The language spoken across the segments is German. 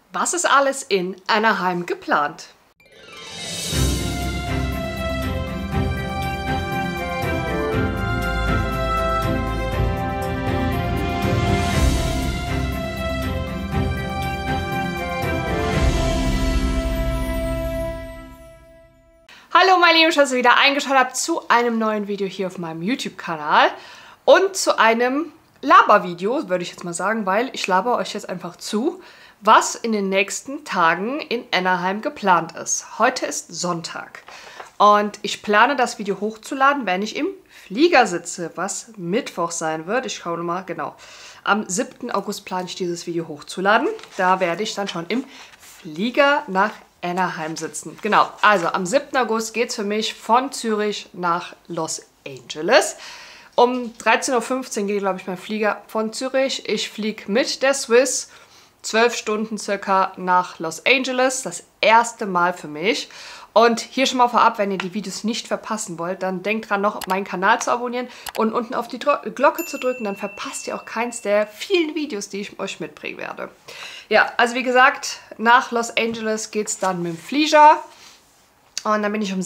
Was ist alles in Anaheim geplant? Hallo meine Lieben, schön, dass ihr wieder eingeschaltet habt zu einem neuen Video hier auf meinem YouTube-Kanal und zu einem Labervideo, würde ich jetzt mal sagen, weil ich laber euch jetzt einfach zu, was in den nächsten Tagen in Anaheim geplant ist. Heute ist Sonntag und ich plane das Video hochzuladen, wenn ich im Flieger sitze, was Mittwoch sein wird. Ich schaue mal, genau. Am 7. August plane ich dieses Video hochzuladen. Da werde ich dann schon im Flieger nach Anaheim sitzen. Genau, also am 7. August geht es für mich von Zürich nach Los Angeles. Um 13:15 Uhr geht, glaube ich, mein Flieger von Zürich. Ich fliege mit der Swiss 12 Stunden circa nach Los Angeles. Das erste Mal für mich. Und hier schon mal vorab, wenn ihr die Videos nicht verpassen wollt, dann denkt dran, noch meinen Kanal zu abonnieren und unten auf die Glocke zu drücken. Dann verpasst ihr auch keins der vielen Videos, die ich euch mitbringen werde. Ja, also wie gesagt, nach Los Angeles geht es dann mit dem Flieger. Und dann bin ich um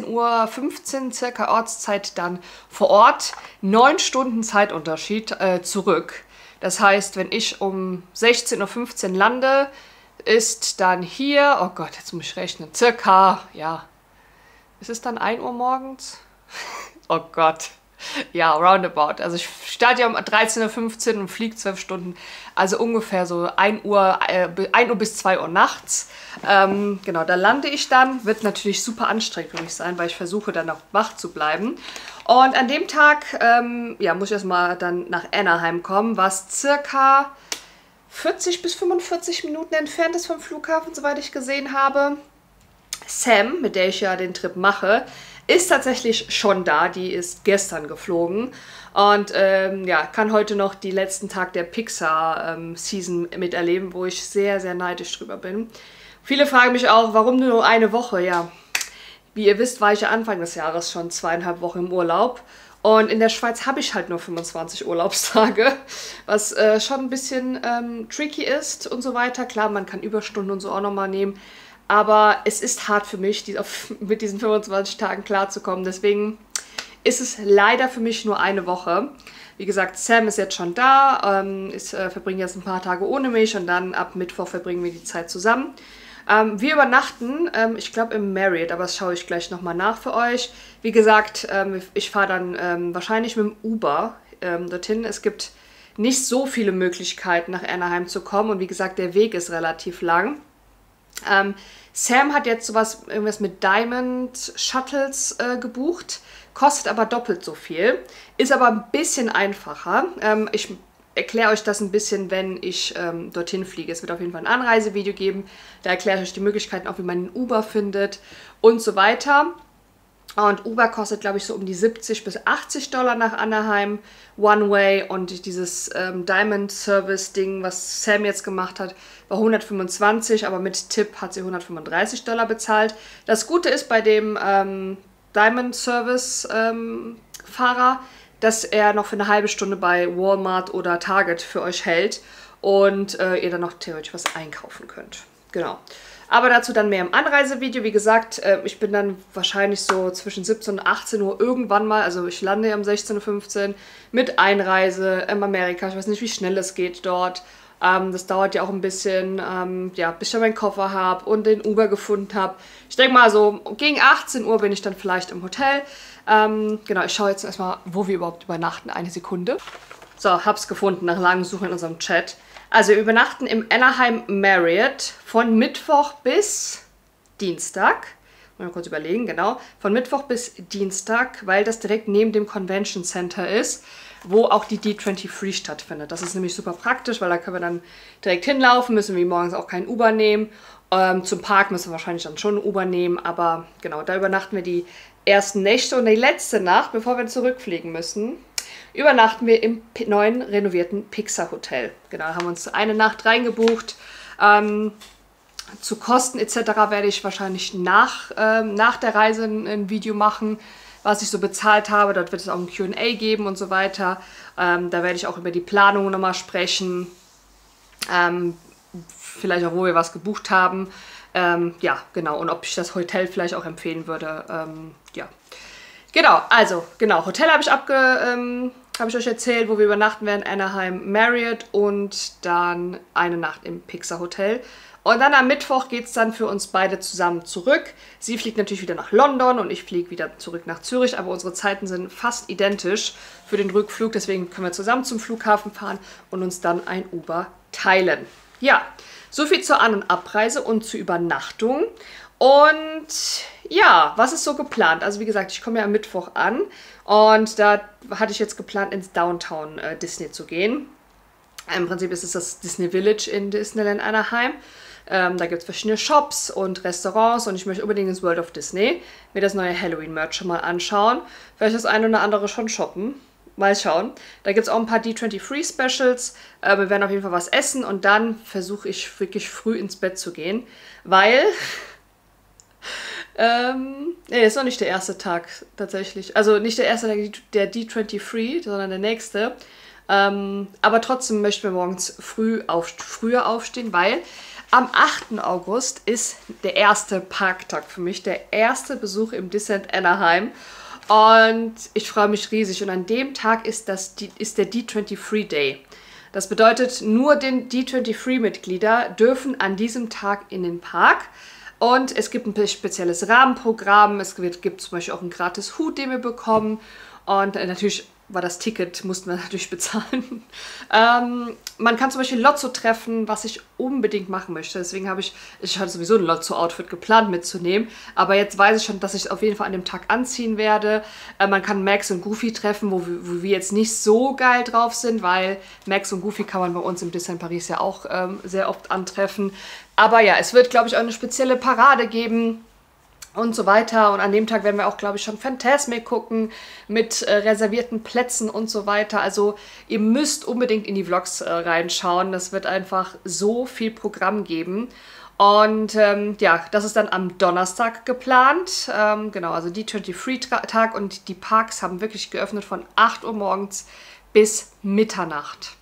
16:15 Uhr circa Ortszeit dann vor Ort. 9 Stunden Zeitunterschied zurück. Das heißt, wenn ich um 16:15 Uhr lande, ist dann hier, oh Gott, jetzt muss ich rechnen, circa, ja, ist es dann 1 Uhr morgens? Oh Gott, ja, roundabout. Also ich starte ja um 13:15 Uhr und fliege 12 Stunden, also ungefähr so 1 Uhr bis 2 Uhr nachts. Genau, da lande ich dann, wird natürlich super anstrengend für mich sein, weil ich versuche dann auch wach zu bleiben. Und an dem Tag, ja, muss ich erstmal dann nach Anaheim kommen, was circa 40 bis 45 Minuten entfernt ist vom Flughafen, soweit ich gesehen habe. Sam, mit der ich ja den Trip mache, ist tatsächlich schon da. Die ist gestern geflogen und ja, kann heute noch die letzten Tag der Pixar-Season miterleben, wo ich sehr, sehr neidisch drüber bin. Viele fragen mich auch, warum nur eine Woche? Ja, wie ihr wisst, war ich ja Anfang des Jahres schon 2,5 Wochen im Urlaub. Und in der Schweiz habe ich halt nur 25 Urlaubstage, was schon ein bisschen tricky ist und so weiter. Klar, man kann Überstunden und so auch nochmal nehmen, aber es ist hart für mich, mit diesen 25 Tagen klarzukommen. Deswegen ist es leider für mich nur eine Woche. Wie gesagt, Sam ist jetzt schon da, verbringt jetzt ein paar Tage ohne mich und dann ab Mittwoch verbringen wir die Zeit zusammen. Wir übernachten, ich glaube im Marriott, aber das schaue ich gleich nochmal nach für euch. Wie gesagt, ich fahre dann wahrscheinlich mit dem Uber dorthin. Es gibt nicht so viele Möglichkeiten, nach Anaheim zu kommen und wie gesagt, der Weg ist relativ lang. Sam hat jetzt irgendwas mit Diamond Shuttles gebucht, kostet aber doppelt so viel, ist aber ein bisschen einfacher. Ich erkläre euch das ein bisschen, wenn ich dorthin fliege. Es wird auf jeden Fall ein Anreisevideo geben. Da erkläre ich euch die Möglichkeiten, auch wie man den Uber findet und so weiter. Und Uber kostet, glaube ich, so um die 70 bis 80 Dollar nach Anaheim, One Way. Und dieses Diamond Service Ding, was Sam jetzt gemacht hat, war 125, aber mit Tipp hat sie 135 Dollar bezahlt. Das Gute ist bei dem Diamond Service Fahrer, dass er noch für eine halbe Stunde bei Walmart oder Target für euch hält und ihr dann noch theoretisch was einkaufen könnt. Genau. Aber dazu dann mehr im Anreisevideo. Wie gesagt, ich bin dann wahrscheinlich so zwischen 17 und 18 Uhr irgendwann mal, also ich lande ja um 16:15 Uhr mit Einreise in Amerika. Ich weiß nicht, wie schnell es geht dort. Das dauert ja auch ein bisschen, ja, bis ich meinen Koffer habe und den Uber gefunden habe. Ich denke mal so, gegen 18 Uhr bin ich dann vielleicht im Hotel. Genau, ich schaue jetzt erstmal, wo wir überhaupt übernachten. Eine Sekunde. So, hab's gefunden nach langem Suchen in unserem Chat. Also wir übernachten im Anaheim Marriott von Mittwoch bis Dienstag. Mal kurz überlegen, genau. Von Mittwoch bis Dienstag, weil das direkt neben dem Convention Center ist, wo auch die D23 stattfindet. Das ist nämlich super praktisch, weil da können wir dann direkt hinlaufen, müssen wir morgens auch kein Uber nehmen. Zum Park müssen wir wahrscheinlich dann schon ein Uber nehmen, aber genau, da übernachten wir die ersten Nächte und die letzte Nacht, bevor wir zurückfliegen müssen, übernachten wir im neuen renovierten Pixar Hotel. Genau, haben uns eine Nacht reingebucht. Zu Kosten etc. werde ich wahrscheinlich nach der Reise ein Video machen, was ich so bezahlt habe. Dort wird es auch ein Q&A geben und so weiter. Da werde ich auch über die Planung nochmal sprechen. vielleicht auch, wo wir was gebucht haben. Ja, genau. Und ob ich das Hotel vielleicht auch empfehlen würde. Ja. Genau, also, genau. Hotel habe ich euch erzählt, wo wir übernachten werden. Anaheim Marriott und dann eine Nacht im Pixar Hotel. Und dann am Mittwoch geht es dann für uns beide zusammen zurück. Sie fliegt natürlich wieder nach London und ich fliege wieder zurück nach Zürich. Aber unsere Zeiten sind fast identisch für den Rückflug. Deswegen können wir zusammen zum Flughafen fahren und uns dann ein Uber teilen. Ja, so viel zur An- und Abreise und zur Übernachtung. Und ja, was ist so geplant? Also wie gesagt, ich komme ja am Mittwoch an und da hatte ich jetzt geplant, ins Downtown Disney zu gehen. Im Prinzip ist es das Disney Village in Disneyland Anaheim. Da gibt es verschiedene Shops und Restaurants und ich möchte unbedingt ins World of Disney mir das neue Halloween-Merch schon mal anschauen. Vielleicht das eine oder andere schon shoppen. Mal schauen. Da gibt es auch ein paar D23-Specials. Wir werden auf jeden Fall was essen und dann versuche ich wirklich früh ins Bett zu gehen, weil... nee, ist noch nicht der erste Tag tatsächlich. Also nicht der erste Tag der D23, sondern der nächste. Aber trotzdem möchten wir morgens früher aufstehen, weil am 8. August ist der erste Parktag für mich, der erste Besuch im Disneyland Anaheim. Und ich freue mich riesig. Und an dem Tag ist der D23 Day. Das bedeutet, nur den D23-Mitglieder dürfen an diesem Tag in den Park. Und es gibt ein spezielles Rahmenprogramm. Es gibt zum Beispiel auch einen gratis Hut, den wir bekommen. Und natürlich war das Ticket, mussten wir natürlich bezahlen. Man kann zum Beispiel Lotso treffen, was ich unbedingt machen möchte. Deswegen ich hatte sowieso ein Lotso-Outfit geplant mitzunehmen. Aber jetzt weiß ich schon, dass ich es auf jeden Fall an dem Tag anziehen werde. Man kann Max und Goofy treffen, wo wir jetzt nicht so geil drauf sind, weil Max und Goofy kann man bei uns im Disneyland Paris ja auch sehr oft antreffen. Aber ja, es wird, glaube ich, auch eine spezielle Parade geben. Und so weiter. Und an dem Tag werden wir auch, glaube ich, schon Fantasmic gucken mit reservierten Plätzen und so weiter. Also ihr müsst unbedingt in die Vlogs reinschauen. Das wird einfach so viel Programm geben. Und ja, das ist dann am Donnerstag geplant. Genau, also die D23-Tag und die Parks haben wirklich geöffnet von 8 Uhr morgens bis Mitternacht.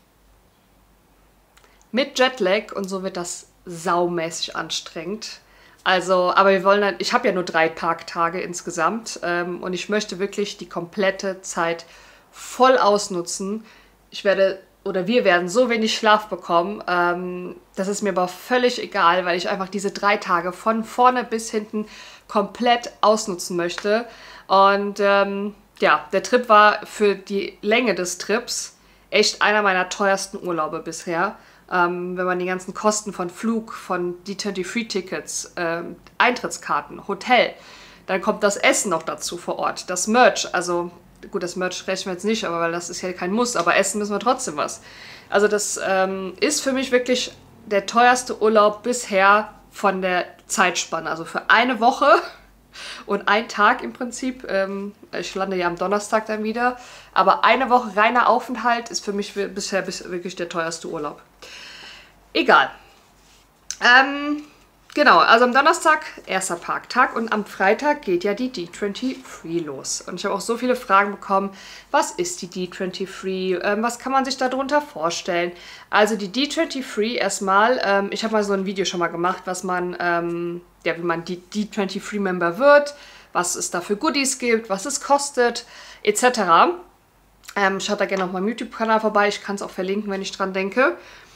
Mit Jetlag und so wird das saumäßig anstrengend. Also, aber ich habe ja nur 3 Parktage insgesamt und ich möchte wirklich die komplette Zeit voll ausnutzen. Wir werden so wenig Schlaf bekommen, das ist mir aber völlig egal, weil ich einfach diese 3 Tage von vorne bis hinten komplett ausnutzen möchte. Und ja, der Trip war für die Länge des Trips echt einer meiner teuersten Urlaube bisher. Wenn man die ganzen Kosten von Flug, von D23-Tickets, Eintrittskarten, Hotel, dann kommt das Essen noch dazu vor Ort, das Merch, also gut, das Merch rechnen wir jetzt nicht, aber weil das ist ja kein Muss, aber essen müssen wir trotzdem was. Also das ist für mich wirklich der teuerste Urlaub bisher von der Zeitspanne, also für eine Woche und ein Tag im Prinzip. Ich lande ja am Donnerstag dann wieder, aber eine Woche reiner Aufenthalt ist für mich bisher wirklich der teuerste Urlaub. Egal. Genau, also am Donnerstag erster Parktag und am Freitag geht ja die D23 los. Und ich habe auch so viele Fragen bekommen, was ist die D23, was kann man sich darunter vorstellen? Also die D23 erstmal, ich habe mal so ein Video schon mal gemacht, was man, ja, wie man die D23-Member wird, was es da für Goodies gibt, was es kostet, etc. Schaut da gerne auf meinem YouTube-Kanal vorbei, ich kann es auch verlinken, wenn ich dran denke.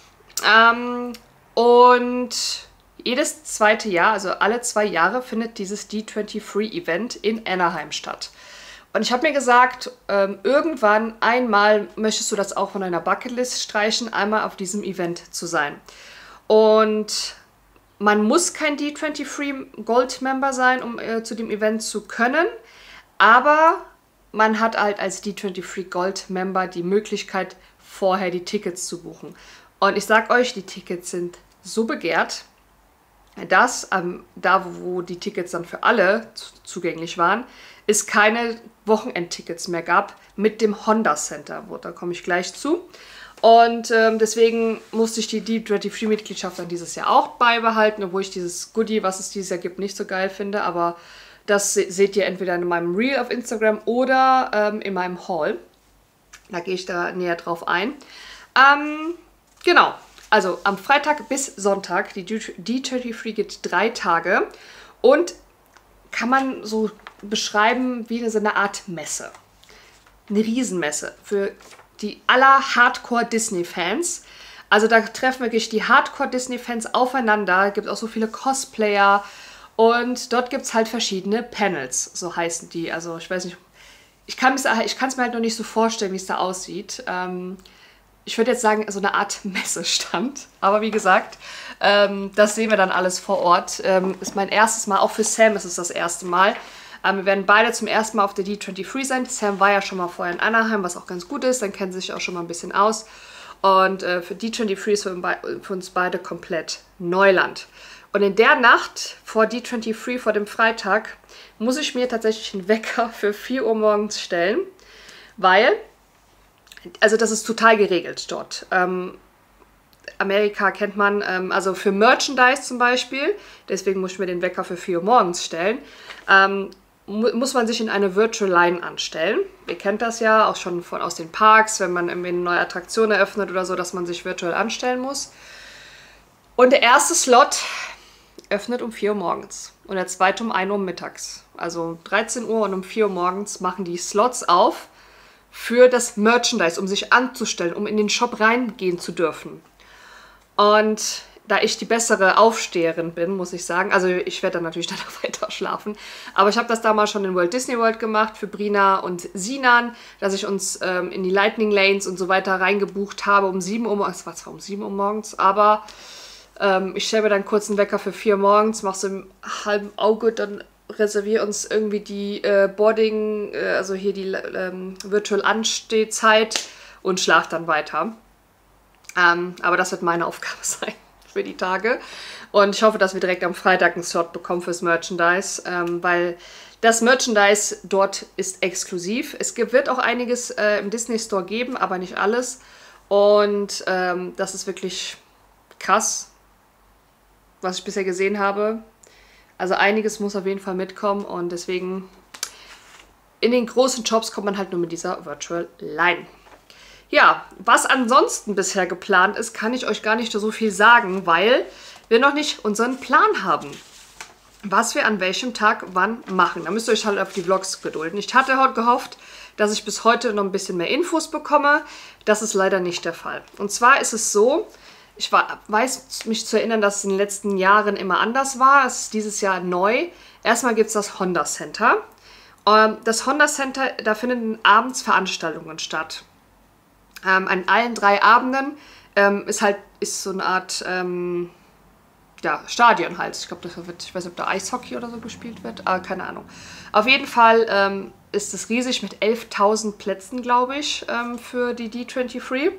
Und jedes zweite Jahr, also alle 2 Jahre, findet dieses D23-Event in Anaheim statt. Und ich habe mir gesagt, irgendwann einmal möchtest du das auch von deiner Bucketlist streichen, einmal auf diesem Event zu sein. Und man muss kein D23 Gold-Member sein, um zu dem Event zu können, aber man hat halt als D23 Gold-Member die Möglichkeit, vorher die Tickets zu buchen. Und ich sag euch, die Tickets sind so begehrt, dass da, wo die Tickets dann für alle zugänglich waren, es keine Wochenendtickets mehr gab mit dem Honda Center. Da komme ich gleich zu. Und deswegen musste ich die D23-Mitgliedschaft dann dieses Jahr auch beibehalten, obwohl ich dieses Goodie, was es dieses Jahr gibt, nicht so geil finde. Aber das seht ihr entweder in meinem Reel auf Instagram oder in meinem Haul. Da gehe ich da näher drauf ein. Genau. Also am Freitag bis Sonntag, die D23 geht 3 Tage und kann man so beschreiben wie so eine Art Messe. Eine Riesenmesse für die aller Hardcore-Disney-Fans. Also da treffen wirklich die Hardcore-Disney-Fans aufeinander. Es gibt auch so viele Cosplayer und dort gibt es halt verschiedene Panels, so heißen die. Also ich weiß nicht, ich kann es mir halt noch nicht so vorstellen, wie es da aussieht. Ich würde jetzt sagen, so eine Art Messestand. Aber wie gesagt, das sehen wir dann alles vor Ort. Ist mein erstes Mal, auch für Sam ist es das erste Mal. Wir werden beide zum ersten Mal auf der D23 sein. Sam war ja schon mal vorher in Anaheim, was auch ganz gut ist. Dann kennen sie sich auch schon mal ein bisschen aus. Und für D23 ist für uns beide komplett Neuland. Und in der Nacht vor D23, vor dem Freitag, muss ich mir tatsächlich einen Wecker für 4 Uhr morgens stellen. Weil, also das ist total geregelt dort. Amerika kennt man, also für Merchandise zum Beispiel, deswegen muss ich mir den Wecker für 4 Uhr morgens stellen, muss man sich in eine Virtual Line anstellen. Ihr kennt das ja auch schon aus den Parks, wenn man irgendwie eine neue Attraktion eröffnet oder so, dass man sich virtuell anstellen muss. Und der erste Slot öffnet um 4 Uhr morgens und der zweite um 1 Uhr mittags. Also um 13 Uhr und um 4 Uhr morgens machen die Slots auf für das Merchandise, um sich anzustellen, um in den Shop reingehen zu dürfen. Und da ich die bessere Aufsteherin bin, muss ich sagen, also ich werde dann natürlich danach weiter schlafen, aber ich habe das damals schon in Walt Disney World gemacht für Brina und Sinan, dass ich uns in die Lightning Lanes und so weiter reingebucht habe um 7 Uhr, es war zwar um 7 Uhr morgens, aber ich stelle mir dann kurz einen Wecker für 4 Uhr morgens, mache so im halben Auge, dann reserviere uns irgendwie die Boarding, also hier die Virtual Anstehzeit und schlafe dann weiter. Aber das wird meine Aufgabe sein für die Tage. Und ich hoffe, dass wir direkt am Freitag einen Slot bekommen fürs Merchandise, weil das Merchandise dort ist exklusiv. Es wird auch einiges im Disney Store geben, aber nicht alles. Und das ist wirklich krass, was ich bisher gesehen habe. Also einiges muss auf jeden Fall mitkommen und deswegen in den großen Shops kommt man halt nur mit dieser Virtual Line. Ja, was ansonsten bisher geplant ist, kann ich euch gar nicht so viel sagen, weil wir noch nicht unseren Plan haben, was wir an welchem Tag wann machen. Da müsst ihr euch halt auf die Vlogs gedulden. Ich hatte heute gehofft, dass ich bis heute noch ein bisschen mehr Infos bekomme. Das ist leider nicht der Fall. Und zwar ist es so, ich weiß mich zu erinnern, dass es in den letzten Jahren immer anders war. Es ist dieses Jahr neu. Erstmal gibt es das Honda Center. Das Honda Center, da finden abends Veranstaltungen statt. An allen 3 Abenden ist so eine Art ja, Stadion halt. Ich glaube, ich weiß nicht, ob da Eishockey oder so gespielt wird, aber keine Ahnung. Auf jeden Fall ist es riesig mit 11.000 Plätzen, glaube ich, für die D23.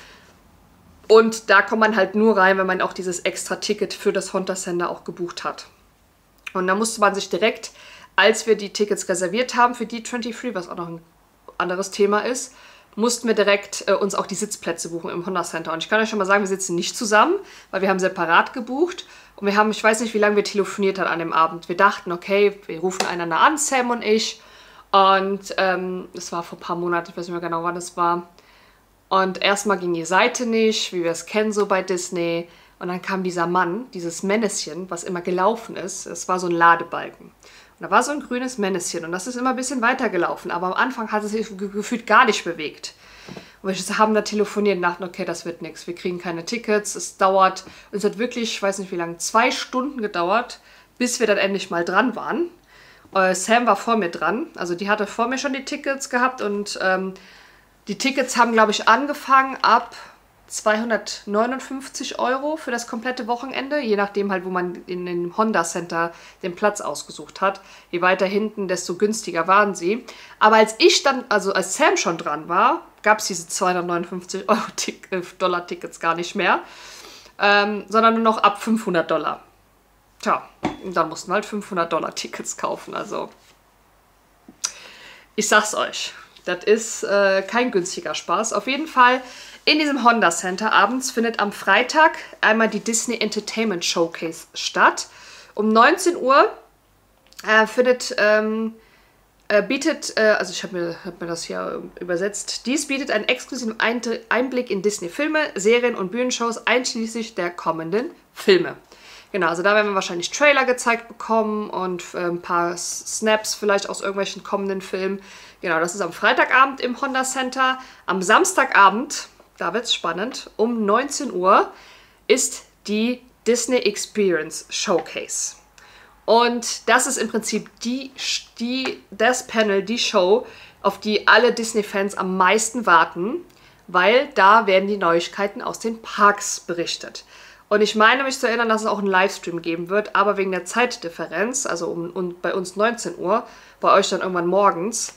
Und da kommt man halt nur rein, wenn man auch dieses extra Ticket für das Honda Center auch gebucht hat. Und da musste man sich direkt, als wir die Tickets reserviert haben für D23, was auch noch ein anderes Thema ist, mussten wir direkt uns auch die Sitzplätze buchen im Honda Center. Und ich kann euch schon mal sagen, wir sitzen nicht zusammen, weil wir haben separat gebucht. Und wir haben, ich weiß nicht, wie lange wir telefoniert haben an dem Abend. Wir dachten, okay, wir rufen einander an, Sam und ich. Und das war vor ein paar Monaten, ich weiß nicht mehr genau, wann es war. Und erstmal ging die Seite nicht, wie wir es kennen so bei Disney. Und dann kam dieser Mann, dieses Männchen, was immer gelaufen ist. Es war so ein Ladebalken. Und da war so ein grünes Männchen und das ist immer ein bisschen weitergelaufen. Aber am Anfang hat es sich gefühlt gar nicht bewegt. Und wir haben da telefoniert und dachten, okay, das wird nichts. Wir kriegen keine Tickets, es dauert. Und es hat wirklich, ich weiß nicht wie lange, 2 Stunden gedauert, bis wir dann endlich mal dran waren. Sam war vor mir dran. Also die hatte vor mir schon die Tickets gehabt und die Tickets haben, glaube ich, angefangen ab 259 € für das komplette Wochenende, je nachdem halt, wo man in dem Honda Center den Platz ausgesucht hat. Je weiter hinten, desto günstiger waren sie. Aber als als Sam schon dran war, gab es diese 259 $ Tickets gar nicht mehr, sondern nur noch ab $500. Tja, und dann mussten wir halt $500 Tickets kaufen. Also, ich sag's euch, das ist kein günstiger Spaß. Auf jeden Fall in diesem Honda Center abends findet am Freitag einmal die Disney Entertainment Showcase statt. Um 19 Uhr findet also ich hab mir das hier übersetzt, dies bietet einen exklusiven Einblick in Disney-Filme, Serien und Bühnenshows, einschließlich der kommenden Filme. Genau, also da werden wir wahrscheinlich Trailer gezeigt bekommen und ein paar Snaps vielleicht aus irgendwelchen kommenden Filmen. Genau, das ist am Freitagabend im Honda Center. Am Samstagabend, da wird es spannend, um 19 Uhr ist die Disney Experience Showcase. Und das ist im Prinzip das Panel, die Show, auf die alle Disney-Fans am meisten warten, weil da werden die Neuigkeiten aus den Parks berichtet. Und ich meine mich zu erinnern, dass es auch einen Livestream geben wird, aber wegen der Zeitdifferenz, also bei uns 19 Uhr, bei euch dann irgendwann morgens,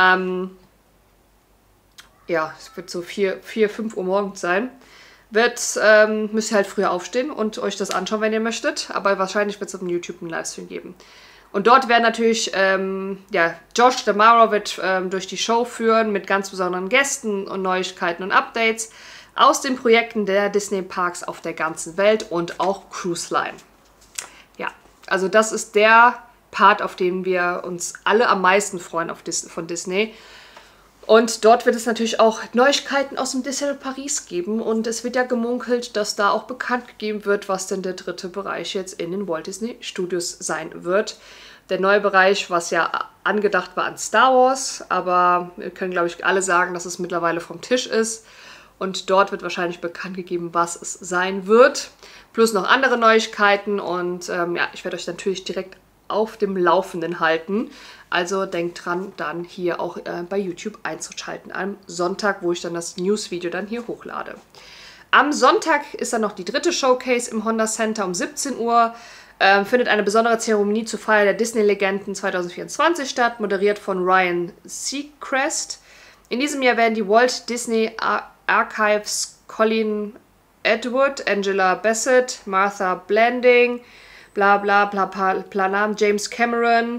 ja, es wird so 4, 5 Uhr morgens sein, müsst ihr halt früher aufstehen und euch das anschauen, wenn ihr möchtet. Aber wahrscheinlich wird es auf YouTube einen Livestream geben. Und dort werden natürlich, ja, Josh D'Amaro wird durch die Show führen mit ganz besonderen Gästen und Neuigkeiten und Updates aus den Projekten der Disney-Parks auf der ganzen Welt und auch Cruise Line. Ja, also das ist der Part, auf den wir uns alle am meisten freuen von Disney. Und dort wird es natürlich auch Neuigkeiten aus dem Disneyland Paris geben. Und es wird ja gemunkelt, dass da auch bekannt gegeben wird, was denn der dritte Bereich jetzt in den Walt Disney Studios sein wird. Der neue Bereich, was ja angedacht war an Star Wars, aber wir können, glaube ich, alle sagen, dass es mittlerweile vom Tisch ist. Und dort wird wahrscheinlich bekannt gegeben, was es sein wird. Plus noch andere Neuigkeiten. Und ja, ich werde euch natürlich direkt auf dem Laufenden halten. Also denkt dran, dann hier auch bei YouTube einzuschalten. Am Sonntag, wo ich dann das News-Video dann hier hochlade. Am Sonntag ist dann noch die dritte Showcase im Honda Center um 17 Uhr. Findet eine besondere Zeremonie zur Feier der Disney-Legenden 2024 statt, moderiert von Ryan Seacrest. In diesem Jahr werden die Walt Disney Archives Colin Edward, Angela Bassett, Martha Blanding, bla bla bla bla Namen, James Cameron,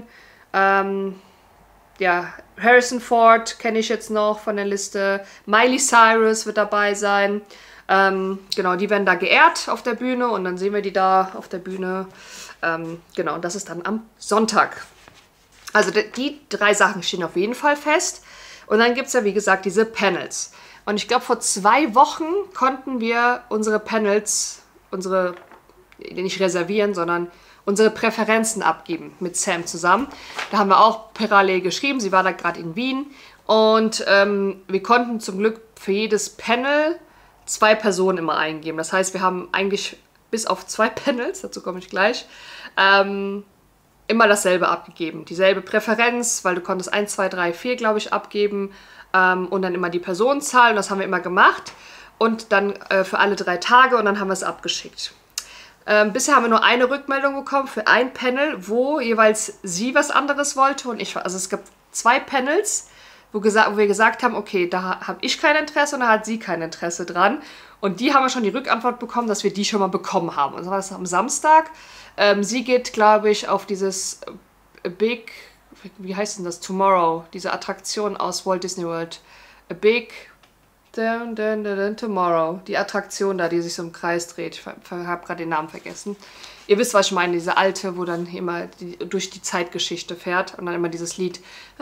ja, Harrison Ford kenne ich jetzt noch von der Liste, Miley Cyrus wird dabei sein. Genau, die werden da geehrt auf der Bühne und dann sehen wir die da auf der Bühne. Genau, und das ist dann am Sonntag. Also die 3 Sachen stehen auf jeden Fall fest. Und dann gibt es ja, wie gesagt, diese Panels. Und ich glaube, vor 2 Wochen konnten wir unsere Panels, nicht reservieren, sondern unsere Präferenzen abgeben mit Sam zusammen. Da haben wir auch parallel geschrieben. Sie war da gerade in Wien. Und wir konnten zum Glück für jedes Panel 2 Personen immer eingeben. Das heißt, wir haben eigentlich bis auf 2 Panels, dazu komme ich gleich, immer dasselbe abgegeben. Dieselbe Präferenz, weil du konntest 1, 2, 3, 4, glaube ich, abgeben und dann immer die Personenzahl. Und das haben wir immer gemacht und dann für alle 3 Tage und dann haben wir es abgeschickt. Bisher haben wir nur eine Rückmeldung bekommen für ein Panel, wo jeweils sie was anderes wollte und ich. Also es gab 2 Panels, wo wir gesagt haben, okay, da habe ich kein Interesse und da hat sie kein Interesse dran. Und die haben wir schon die Rückantwort bekommen, dass wir die schon mal bekommen haben. Und das war das am Samstag. Sie geht, glaube ich, auf dieses Big, wie heißt denn das, Tomorrow, diese Attraktion aus Walt Disney World. A Big Tomorrow, die Attraktion da, die sich so im Kreis dreht. Ich habe gerade den Namen vergessen. Ihr wisst, was ich meine, diese alte, wo dann immer durch die Zeitgeschichte fährt und dann immer dieses Lied.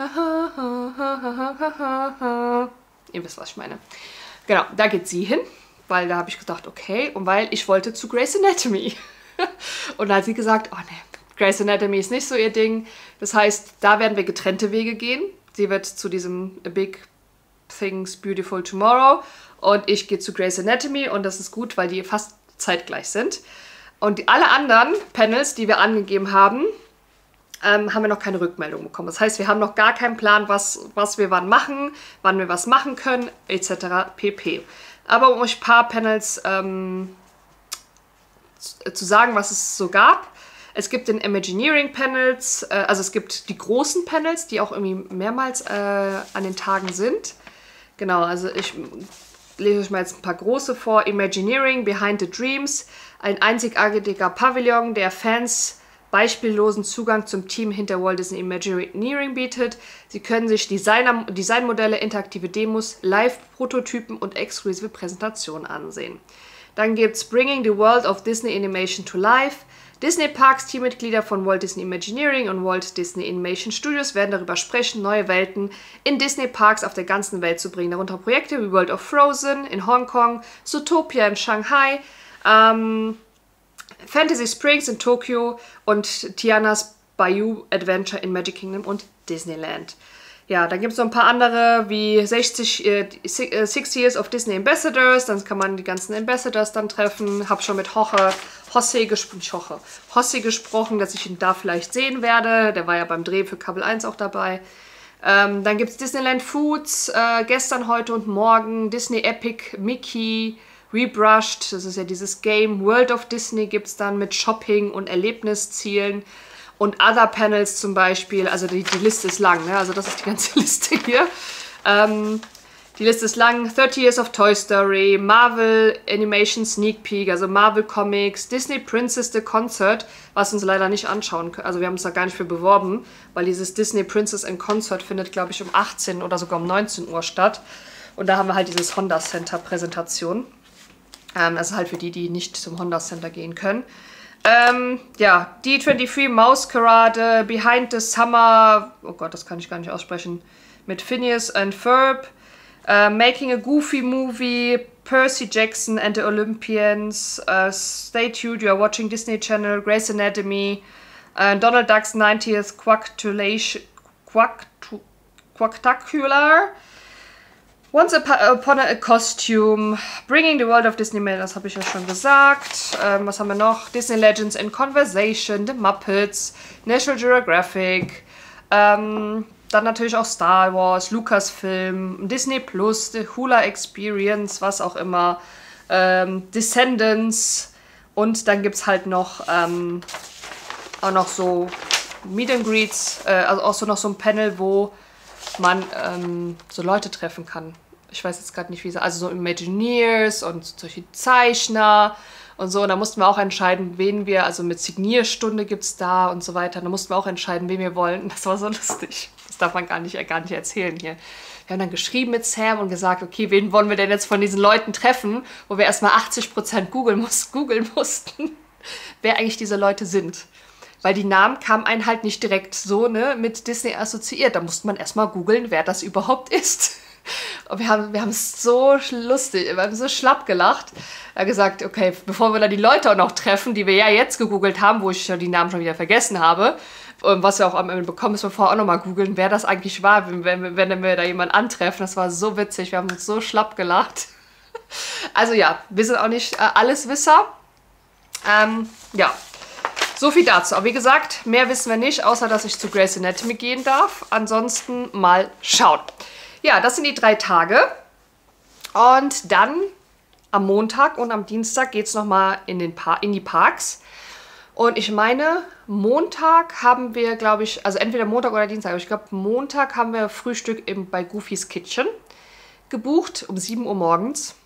Ihr wisst, was ich meine. Genau, da geht sie hin, weil da habe ich gedacht, okay, und weil ich wollte zu Grey's Anatomy. Und da hat sie gesagt, oh ne, Grey's Anatomy ist nicht so ihr Ding. Das heißt, da werden wir getrennte Wege gehen. Sie wird zu diesem A Big Things Beautiful Tomorrow und ich gehe zu Grey's Anatomy und das ist gut, weil die fast zeitgleich sind. Und alle anderen Panels, die wir angegeben haben, haben wir noch keine Rückmeldung bekommen. Das heißt, wir haben noch gar keinen Plan, was wir wann wir was machen können, etc. pp. Aber um euch ein paar Panels zu sagen, was es so gab. Es gibt den Imagineering Panels, also es gibt die großen Panels, die auch irgendwie mehrmals an den Tagen sind. Genau, also ich lese euch mal jetzt ein paar große vor. Imagineering, Behind the Dreams, ein einzigartiger Pavillon, der Fans beispiellosen Zugang zum Team hinter Walt Disney Imagineering bietet. Sie können sich Designmodelle, interaktive Demos, Live-Prototypen und exklusive Präsentationen ansehen. Dann gibt es Bringing the World of Disney Animation to Life, Disney Parks Teammitglieder von Walt Disney Imagineering und Walt Disney Animation Studios werden darüber sprechen, neue Welten in Disney Parks auf der ganzen Welt zu bringen. Darunter Projekte wie World of Frozen in Hongkong, Zootopia in Shanghai, Fantasy Springs in Tokio und Tiana's Bayou Adventure in Magic Kingdom und Disneyland. Ja, dann gibt es noch ein paar andere, wie 60 Years of Disney Ambassadors. Dann kann man die ganzen Ambassadors dann treffen. Hab schon mit Hossi gesprochen, dass ich ihn da vielleicht sehen werde. Der war ja beim Dreh für Kabel 1 auch dabei. Dann gibt es Disneyland Foods, gestern, heute und morgen. Disney Epic, Mickey, Rebrushed, das ist ja dieses Game. World of Disney gibt es dann mit Shopping und Erlebniszielen. Und Other Panels zum Beispiel, also die Liste ist lang, ne? Also das ist die ganze Liste hier. Die Liste ist lang. 30 Years of Toy Story, Marvel Animation Sneak Peek, also Marvel Comics, Disney Princess The Concert, was uns leider nicht anschauen können. Also wir haben uns da gar nicht für beworben, weil dieses Disney Princess and Concert findet, glaube ich, um 18 oder sogar um 19 Uhr statt. Und da haben wir halt dieses Honda Center Präsentation. Also halt für die, die nicht zum Honda Center gehen können. Ja, D23 Masquerade, Behind the Summer, oh Gott, das kann ich gar nicht aussprechen, mit Phineas and Ferb, Making a Goofy Movie, Percy Jackson and the Olympians, Stay Tuned, You Are Watching Disney Channel, Grey's Anatomy, Donald Duck's 90th Quacktacular, Once Upon a Costume, Bringing the World of Disney Mail, das habe ich ja schon gesagt. Was haben wir noch? Disney Legends in Conversation, The Muppets, National Geographic, dann natürlich auch Star Wars, Lucasfilm, Disney Plus, The Hula Experience, was auch immer, Descendants und dann gibt es halt noch auch noch so Meet and Greets, also auch so noch so ein Panel, wo man so Leute treffen kann. Ich weiß jetzt gerade nicht, wie sie, also so Imagineers und solche Zeichner und so. Und da mussten wir auch entscheiden, wen wir, also mit Signierstunde gibt es da und so weiter. Da mussten wir auch entscheiden, wen wir wollen. Das war so lustig. Das darf man gar nicht erzählen hier. Wir haben dann geschrieben mit Sam und gesagt, okay, wen wollen wir denn jetzt von diesen Leuten treffen, wo wir erstmal 80% googeln mussten, wer eigentlich diese Leute sind. Weil die Namen kamen einen halt nicht direkt so, ne, mit Disney assoziiert. Da musste man erstmal googeln, wer das überhaupt ist. Und wir haben es so lustig, wir haben so schlapp gelacht. Er hat gesagt, okay, bevor wir da die Leute auch noch treffen, die wir ja jetzt gegoogelt haben, wo ich ja die Namen schon wieder vergessen habe, und was wir auch am Ende bekommen, müssen wir vorher auch nochmal googeln, wer das eigentlich war, wenn wir da jemanden antreffen. Das war so witzig, wir haben uns so schlapp gelacht. Also ja, wir sind auch nicht Alleswisser. Ja. So viel dazu. Aber wie gesagt, mehr wissen wir nicht, außer dass ich zu Grey's Anatomy gehen darf. Ansonsten mal schauen. Ja, das sind die 3 Tage. Und dann am Montag und am Dienstag geht es nochmal in die Parks. Und ich meine, Montag haben wir, glaube ich, also entweder Montag oder Dienstag, aber ich glaube, Montag haben wir Frühstück bei Goofy's Kitchen gebucht um 7 Uhr morgens.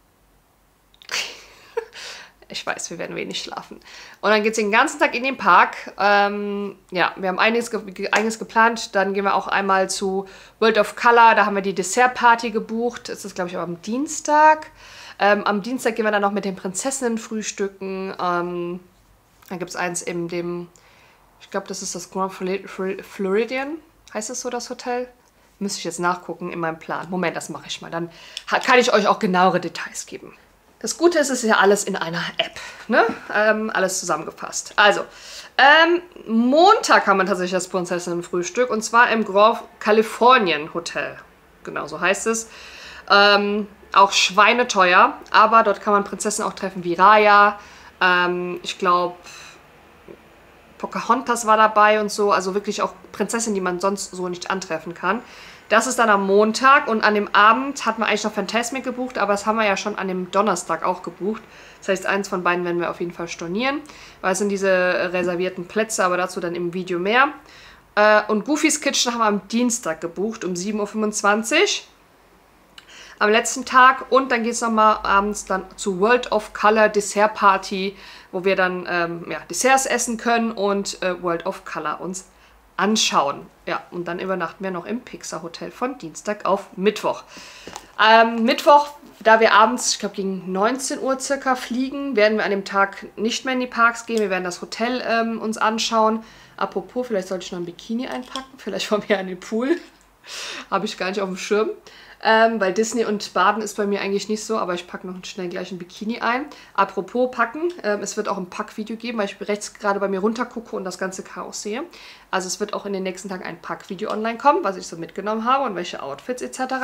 Ich weiß, wir werden wenig schlafen. Und dann geht es den ganzen Tag in den Park. Ja, wir haben einiges geplant. Dann gehen wir auch einmal zu World of Color. Da haben wir die Dessertparty gebucht. Das ist, glaube ich, auch am Dienstag. Am Dienstag gehen wir dann noch mit den Prinzessinnen frühstücken. Dann gibt es eins in dem, ich glaube, das ist das Grand Floridian. Heißt es so, das Hotel? Müsste ich jetzt nachgucken in meinem Plan. Moment, das mache ich mal. Dann kann ich euch auch genauere Details geben. Das Gute ist, es ist ja alles in einer App, ne? Alles zusammengefasst. Also, Montag haben wir tatsächlich das Prinzessinnenfrühstück und zwar im Grand Californian Hotel. Genau, so heißt es. Auch schweineteuer, aber dort kann man Prinzessinnen auch treffen wie Raya. Ich glaube, Pocahontas war dabei und so. Also wirklich auch Prinzessinnen, die man sonst so nicht antreffen kann. Das ist dann am Montag und an dem Abend hatten wir eigentlich noch Fantasmic gebucht, aber das haben wir ja schon an dem Donnerstag auch gebucht. Das heißt, eins von beiden werden wir auf jeden Fall stornieren, weil es sind diese reservierten Plätze, aber dazu dann im Video mehr. Und Goofy's Kitchen haben wir am Dienstag gebucht um 7:25 Uhr am letzten Tag. Und dann geht es nochmal abends dann zu World of Color Dessert Party, wo wir dann ja, Desserts essen können und World of Color uns anschauen. Ja, und dann übernachten wir noch im Pixar Hotel von Dienstag auf Mittwoch. Mittwoch Da wir abends, ich glaube gegen 19 Uhr circa fliegen, werden wir an dem Tag nicht mehr in die Parks gehen. Wir werden das Hotel uns anschauen. Apropos, vielleicht sollte ich noch ein Bikini einpacken. Vielleicht wollen wir an den Pool. Habe ich gar nicht auf dem Schirm. Weil Disney und Baden ist bei mir eigentlich nicht so, aber ich packe noch schnell gleich ein Bikini ein. Apropos packen, es wird auch ein Packvideo geben, weil ich rechts gerade bei mir runter gucke und das ganze Chaos sehe. Also es wird auch in den nächsten Tagen ein Packvideo online kommen, was ich so mitgenommen habe und welche Outfits etc.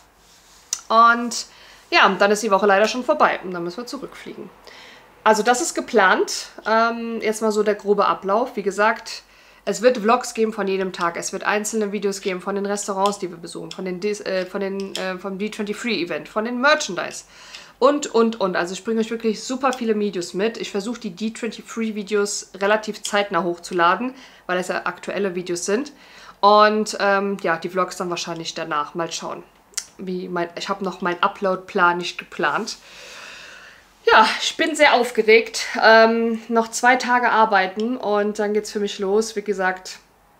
Und ja, dann ist die Woche leider schon vorbei und dann müssen wir zurückfliegen. Also das ist geplant. Jetzt mal so der grobe Ablauf. Wie gesagt, es wird Vlogs geben von jedem Tag. Es wird einzelne Videos geben von den Restaurants, die wir besuchen, vom D23-Event, von den Merchandise und. Also ich bringe euch wirklich super viele Videos mit. Ich versuche die D23-Videos relativ zeitnah hochzuladen, weil es ja aktuelle Videos sind. Und ja, die Vlogs dann wahrscheinlich danach. Mal schauen. Ich habe noch meinen Upload-Plan nicht geplant. Ja, ich bin sehr aufgeregt. Noch 2 Tage arbeiten und dann geht es für mich los. Wie gesagt,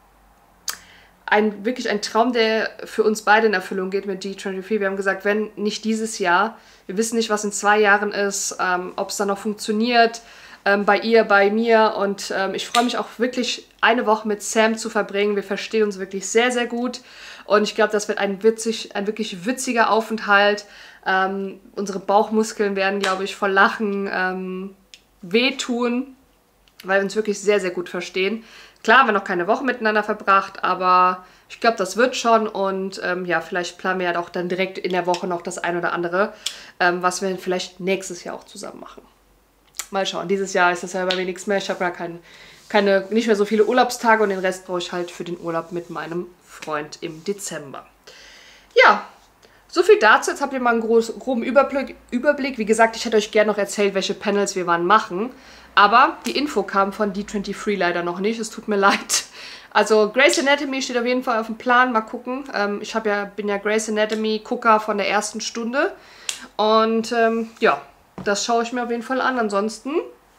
wirklich ein Traum, der für uns beide in Erfüllung geht mit D23. Wir haben gesagt, wenn nicht dieses Jahr, wir wissen nicht, was in 2 Jahren ist, ob es dann noch funktioniert, bei ihr, bei mir. Und ich freue mich auch wirklich, eine Woche mit Sam zu verbringen. Wir verstehen uns wirklich sehr, sehr gut. Und ich glaube, das wird ein wirklich witziger Aufenthalt. Unsere Bauchmuskeln werden, glaube ich, vor Lachen wehtun, weil wir uns wirklich sehr, sehr gut verstehen. Klar, wir haben noch keine Woche miteinander verbracht, aber ich glaube, das wird schon. Und ja, vielleicht planen wir ja auch dann direkt in der Woche noch das ein oder andere, was wir vielleicht nächstes Jahr auch zusammen machen. Mal schauen. Dieses Jahr ist das ja bei mir nichts mehr. Ich habe ja nicht mehr so viele Urlaubstage und den Rest brauche ich halt für den Urlaub mit meinem Freund im Dezember. Ja, so viel dazu. Jetzt habt ihr mal einen groben Überblick. Wie gesagt, ich hätte euch gerne noch erzählt, welche Panels wir wann machen. Aber die Info kam von D23 leider noch nicht. Es tut mir leid. Also Grey's Anatomy steht auf jeden Fall auf dem Plan. Mal gucken. Ich bin ja Grey's Anatomy Gucker von der ersten Stunde. Und ja, das schaue ich mir auf jeden Fall an. Ansonsten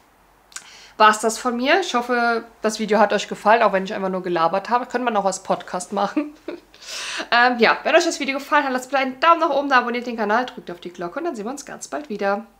war es das von mir. Ich hoffe, das Video hat euch gefallen, auch wenn ich einfach nur gelabert habe. Könnte man auch als Podcast machen. Ja, wenn euch das Video gefallen hat, lasst bitte einen Daumen nach oben da, abonniert den Kanal, drückt auf die Glocke und dann sehen wir uns ganz bald wieder.